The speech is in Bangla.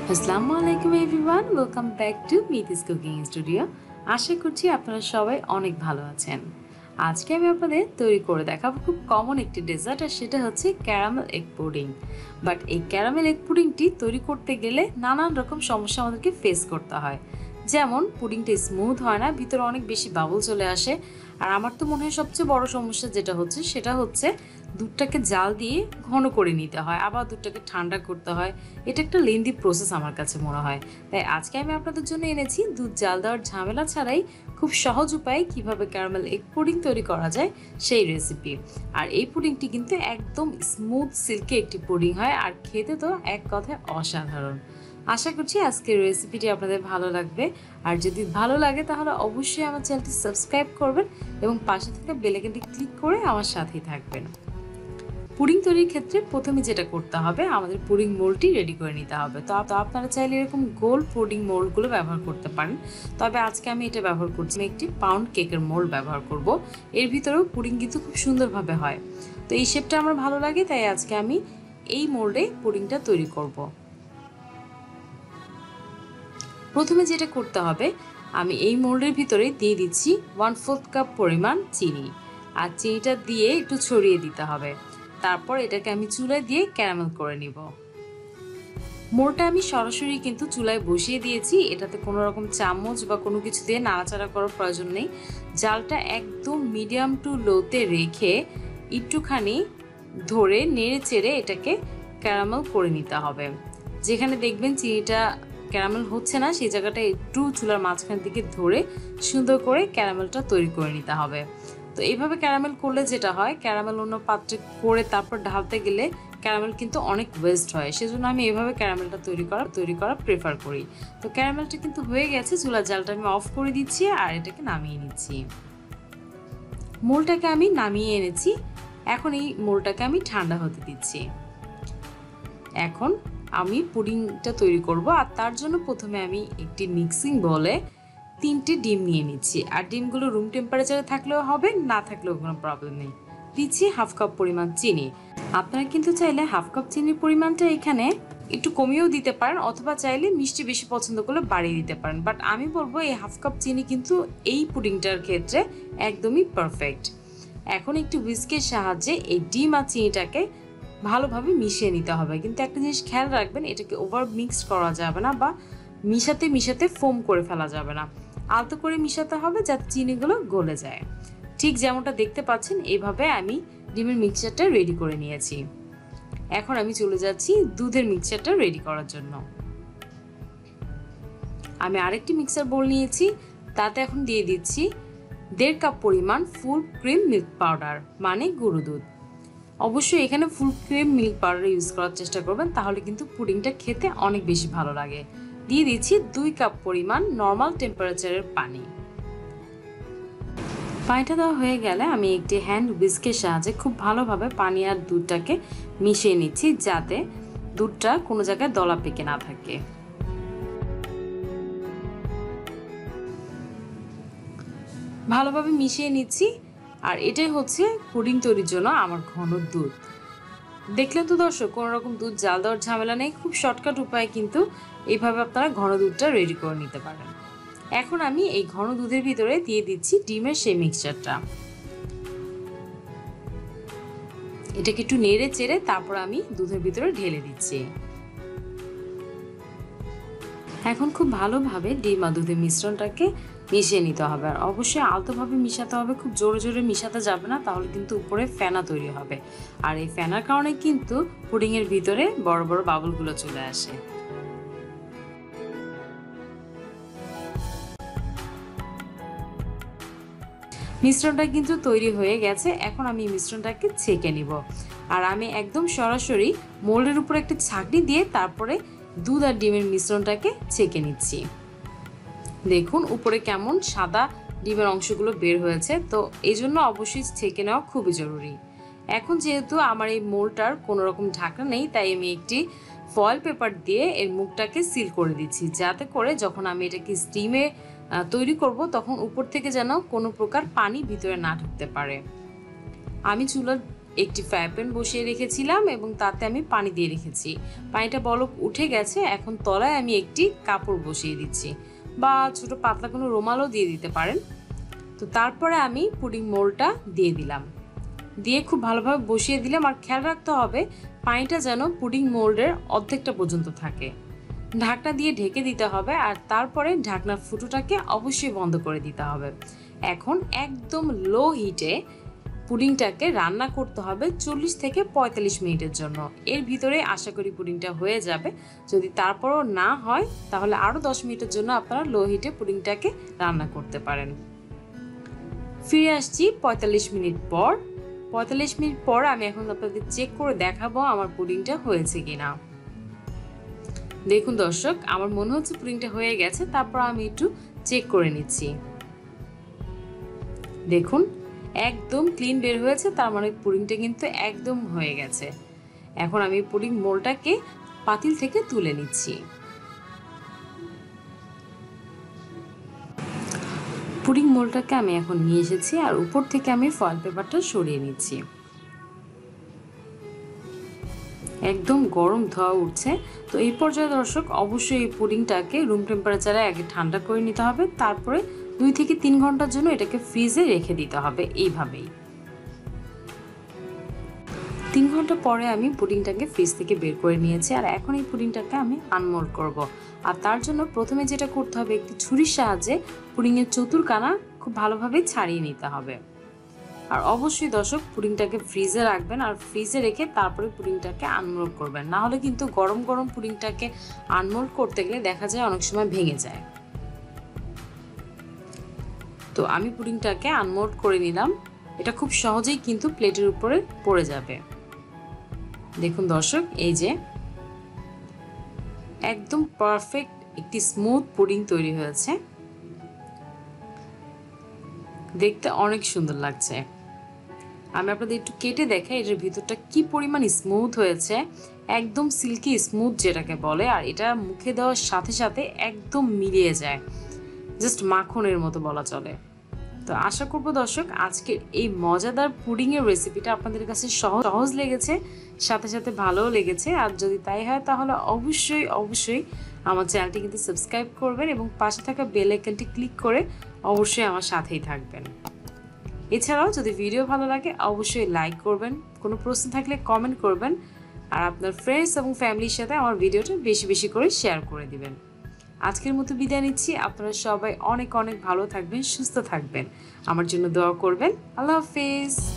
আসসালামু আলাইকুম এভরিওয়ান, ওয়েলকাম ব্যাক টু মিতিস কুকিং স্টুডিও। আশা করছি আপনারা সবাই অনেক ভালো আছেন। আজকে আমি আপনাদের তৈরি করে দেখাবো খুব কমন একটি ডেজার্ট, আর সেটা হচ্ছে ক্যারামেল এগ পুডিং। বাট এই ক্যারামেল এগ পুডিংটি তৈরি করতে গেলে নানান রকম সমস্যা আমাদেরকে ফেস করতে হয়। যেমন পুডিংটা স্মুথ হয় না, ভিতরে অনেক বেশি বাবল চলে আসে। আর আমার তো মনে হয় সবচেয়ে বড় সমস্যা যেটা হচ্ছে সেটা হচ্ছে দুধটাকে জাল দিয়ে ঘন করে নিতে হয়, আবার দুধটাকে ঠান্ডা করতে হয়। এটা একটা লেন্দি প্রসেস আমার কাছে মনে হয়। তাই আজকে আমি আপনাদের জন্য এনেছি দুধ জাল দেওয়ার ঝামেলা ছাড়াই খুব সহজ উপায়ে কিভাবে ক্যারামেল এগ পুডিং তৈরি করা যায় সেই রেসিপি। আর এই পুডিংটি কিন্তু একদম স্মুথ সিল্কি একটি পুডিং হয়, আর খেতে তো এক কথায় অসাধারণ। আশা করছি আজকের রেসিপিটি আপনাদের ভালো লাগবে। আর যদি ভালো লাগে তাহলে অবশ্যই আমার চ্যানেলটি সাবস্ক্রাইব করবেন এবং পাশে থাকা বেল আইকনটি ক্লিক করে আমার সাথেই থাকবেন। পুডিং তৈরির ক্ষেত্রে প্রথমে যেটা করতে হবে, আমাদের পুডিং মোল্ডটি রেডি করে নিতে হবে। তো আপনারা চাইলে এরকম গোল পুডিং মোল্ডগুলো ব্যবহার করতে পারেন, তবে আজকে আমি এটা ব্যবহার করছি। আমি একটি পাউন্ড কেকের মোল্ড ব্যবহার করব। এর ভিতরেও পুডিং কিন্তু খুব সুন্দরভাবে হয়। তো এই শেপটা আমার ভালো লাগে, তাই আজকে আমি এই মোল্ডে পুডিংটা তৈরি করব। প্রথমে যেটা করতে হবে, আমি এই মোল্ডের ভিতরে দিয়ে দিচ্ছি 1/4 কাপ পরিমাণ চিনি। আর চিনিটা দিয়ে একটু ছড়িয়ে দিতে হবে। তারপর এটাকে আমি চুলায় দিয়ে ক্যারামেল করে নিব। মোল্ডটা আমি সরাসরি কিন্তু চুলায় বসিয়ে দিয়েছি, এটাতে কোনো রকম চামচ বা কোনো কিছু দিয়ে নাড়াচাড়া করার প্রয়োজন নেই। জালটা একদম মিডিয়াম টু লোতে রেখে একটুখানি ধরে নেড়ে চেড়ে এটাকে ক্যারামেল করে নিতে হবে। যেখানে দেখবেন চিনিটা ক্যারামেল হচ্ছে না, সেই জায়গাটা একটু চুলার মাঝখান থেকে ধরে সুন্দর করে ক্যারামেলটা তৈরি করে নিতে হবে। তো এইভাবে ক্যারামেল করলে যেটা হয়, ক্যারামেল অন্য পাত্রে করে তারপর ঢালতে গেলে ক্যারামেল কিন্তু অনেক ওয়েস্ট হয়। সেজন্য আমি এভাবে ক্যারামেলটা তৈরি করা প্রেফার করি। তো ক্যারামেলটা কিন্তু হয়ে গেছে, চুলার জালটা আমি অফ করে দিচ্ছি আর এটাকে নামিয়ে নিচ্ছি। মোলটাকে আমি নামিয়ে এনেছি। এখন এই মোলটাকে আমি ঠান্ডা হতে দিচ্ছি। এখন আমি পুডিংটা তৈরি করব, আর তার জন্য প্রথমে আমি একটি মিক্সিং বলে 3টে ডিম নিয়ে নিচ্ছি। আর ডিমগুলো রুম টেম্পারেচারে থাকলেও হবে, না থাকলেও কোনো প্রবলেম নেই। দিচ্ছি 1/2 কাপ পরিমাণ চিনি। আপনারা কিন্তু চাইলে 1/2 কাপ চিনির পরিমাণটা এখানে একটু কমিয়েও দিতে পারেন, অথবা চাইলে মিষ্টি বেশি পছন্দ করলে বাড়িয়ে দিতে পারেন। বাট আমি বলবো এই 1/2 কাপ চিনি কিন্তু এই পুডিংটার ক্ষেত্রে একদমই পারফেক্ট। এখন একটু হুইস্কের সাহায্যে এই ডিম আর চিনিটাকে ভালোভাবে মিশিয়ে নিতে হবে। কিন্তু একটা জিনিস খেয়াল রাখবেন, এটাকে ওভার মিক্সড করা যাবে না, বা মিশাতে ফোম করে ফেলা যাবে না। আলতো করে মিশাতে হবে যাতে চিনিগুলো গলে যায়। ঠিক যেমনটা দেখতে পাচ্ছেন, এইভাবে আমি ডিমের মিক্সচারটা রেডি করে নিয়েছি। এখন আমি চলে যাচ্ছি দুধের মিক্সচারটা রেডি করার জন্য। আমি আরেকটি মিক্সার বোল নিয়েছি, তাতে এখন দিয়ে দিচ্ছি 1.5 কাপ পরিমাণ ফুল ক্রিম মিল্ক পাউডার, মানে গুঁড়ো দুধ। অবশ্যই এখানে full cream milk powder use করার চেষ্টা করবেন, তাহলে কিন্তু পুডিংটা খেতে অনেক বেশি ভালো লাগে। দিয়ে দিচ্ছি 2 কাপ পরিমাণ নর্মাল টেম্পারেচারের পানি। পানিটা দেওয়া হয়ে গেলে আমি একটি হ্যান্ড হুইস্কের সাহায্যে খুব ভালোভাবে পানি আর দুধটাকে মিশিয়ে নিচ্ছি, যাতে দুধটা কোনো জায়গায় দলা পেকে না থাকে। ভালোভাবে মিশিয়ে নিচ্ছি। আর এটাই হচ্ছে পুডিং তৈরির জন্য আমার ঘন দুধ। দেখলেন তো দর্শক, কোনো রকম দুধ জাল দেওয়ার ঝামেলা নেই। খুব শর্টকাট উপায়ে কিন্তু এইভাবে আপনারা ঘন দুধটা রেডি করে নিতে পারেন। এখন আমি এই ঘন দুধের ভিতরে দিয়ে দিচ্ছি ডিমের সেই মিক্সচারটা। এটাকে একটু নেড়ে চেড়ে তারপর আমি দুধের ভিতরে ঢেলে দিচ্ছি। এখন খুব ভালোভাবে ডিম আর দুধের মিশ্রণটাকে মিশিয়ে নিতে হবে। আর অবশ্যই আলতোভাবে মিশাতে হবে, খুব জোরে জোরে মিশাতে যাবে না, তাহলে কিন্তু উপরে ফেনা তৈরি হবে। আর এই ফেনার কারণে কিন্তু পুডিংয়ের ভিতরে বড় বড় বাবলগুলো চলে আসে। মিশ্রণটা কিন্তু তৈরি হয়ে গেছে। এখন আমি মিশ্রণটাকে ছেঁকে নিব। আর আমি একদম সরাসরি মোল্ডের উপর একটা ছাঁকনি দিয়ে তারপরে দুধ আর ডিমের মিশ্রণটাকে ছেঁকে নিচ্ছি। দেখুন উপরে কেমন সাদা ডিমের অংশগুলো বের হয়েছে, তো এই জন্য অবশ্যই ছেঁকে নেওয়া খুবই জরুরি। এখন যেহেতু আমার এই মোল্ডটার কোনো রকম ঢাকনা নেই, তাই আমি একটি ফয়েল পেপার দিয়ে এর মুখটাকে সিল করে দিচ্ছি, যাতে করে যখন আমি এটাকে স্টিমে তৈরি করব তখন উপর থেকে যেন কোনো প্রকার পানি ভিতরে না ঢুকতে পারে। আমি চুলার একটি ফ্রাই প্যান বসিয়ে রেখেছিলাম এবং তাতে আমি পানি দিয়ে রেখেছি। পানিটা বলক উঠে গেছে, এখন তলায় আমি একটি কাপড় বসিয়ে দিচ্ছি বা ছোট পাতলা কোনো রুমালও দিয়ে দিতে পারেন। তো তারপরে আমি পুডিং মোল্ডটা দিয়ে দিলাম, দিয়ে খুব ভালোভাবে বসিয়ে দিলাম। আর খেয়াল রাখতে হবে পানিটা যেন পুডিং মোল্ডের অর্ধেকটা পর্যন্ত থাকে। ঢাকনা দিয়ে ঢেকে দিতে হবে আর তারপরে ঢাকনার ফুটোটাকে অবশ্যই বন্ধ করে দিতে হবে। এখন একদম লো হিটে পুডিংটাকে রান্না করতে হবে 40 থেকে 45 মিনিটের জন্য। এর ভিতরে আশা করি পুডিংটা হয়ে যাবে। যদি তারপরও না হয় তাহলে আরও 10 মিনিটের জন্য আপনারা লো হিটে পুডিংটাকে রান্না করতে পারেন। ফিরে আসছি 45 মিনিট পর। 45 মিনিট পর আমি এখন আপনাদের চেক করে দেখাবো আমার পুডিংটা হয়েছে কিনা। দেখুন দর্শক, আমার মনে হচ্ছে পুডিংটা হয়ে গেছে। তারপর আমি একটু চেক করে নিচ্ছি। দেখুন একদম ক্লিন বের হয়েছে, তার মানে পুডিংটা কিন্তু একদম হয়ে গেছে। এখন আমি পুডিং মোল্ডটাকে পাতিল থেকে তুলে নিচ্ছি। পুডিং মোল্ডটাকে আমি এখন নিয়ে এসেছি আর উপর থেকে আমি ফয়েল পেপারটা সরিয়ে নিচ্ছি। একদম গরম ধোঁয়া উঠছে। তো এই পর্যায়ে দর্শক অবশ্যই এই পুডিংটাকে রুম টেম্পারেচারে আগে ঠান্ডা করে নিতে হবে, তারপরে 2 থেকে 3 ঘন্টার জন্য এটাকে ফ্রিজে রেখে দিতে হবে। এইভাবেই 3 ঘন্টা পরে আমি পুডিংটাকে ফ্রিজ থেকে বের করে নিয়েছি আর এখন এই পুডিংটাকে আমি আনমোল্ড করব। আর তার জন্য প্রথমে যেটা করতে হবে, একটি ছুরির সাহায্যে পুডিংয়ের চতুর্কানা খুব ভালোভাবে ছাড়িয়ে নিতে হবে। আর অবশ্যই দর্শক পুডিংটাকে ফ্রিজে রাখবেন আর ফ্রিজে রেখে তারপরে পুডিংটাকে আনমোল্ড করবেন, না হলে কিন্তু গরম গরম পুডিংটাকে আনমোল্ড করতে গেলে দেখা যায় অনেক সময় ভেঙে যায়। তো আমি পুডিংটাকে আনমোল্ড করে নিলাম। এটা খুব সহজেই কিন্তু প্লেটের উপরে পড়ে যাবে। দেখুন দর্শক, এই যে একদম পারফেক্ট একটি স্মুথ পুডিং তৈরি হয়েছে, দেখতে অনেক সুন্দর লাগছে। আমি আপনাদের একটু কেটে দেখাই এটার ভিতরটা কি পরিমাণ স্মুথ হয়েছে, একদম সিল্কি স্মুথ যেটাকে বলে। আর এটা মুখে দেওয়ার সাথে সাথে একদম মিলিয়ে যায়, জাস্ট মাখনের মতো বলা চলে। তো আশা করবো দর্শক আজকের এই মজাদার পুডিংয়ের রেসিপিটা আপনাদের কাছে সহজ লেগেছে, সাথে সাথে ভালোও লেগেছে। আর যদি তাই হয় তাহলে অবশ্যই অবশ্যই আমার চ্যানেলটি কিন্তু সাবস্ক্রাইব করবেন এবং পাশে থাকা বেল আইকনটি ক্লিক করে অবশ্যই আমার সাথেই থাকবেন। এছাড়াও যদি ভিডিও ভালো লাগে অবশ্যই লাইক করবেন, কোনো প্রশ্ন থাকলে কমেন্ট করবেন আর আপনার ফ্রেন্ডস এবং ফ্যামিলির সাথে আমার ভিডিওটা বেশি বেশি করে শেয়ার করে দিবেন। আজকের মতো বিদায় নিচ্ছি। আপনারা সবাই অনেক অনেক ভালো থাকবেন, সুস্থ থাকবেন, আমার জন্য দোয়া করবেন। আল্লাহ হাফেজ।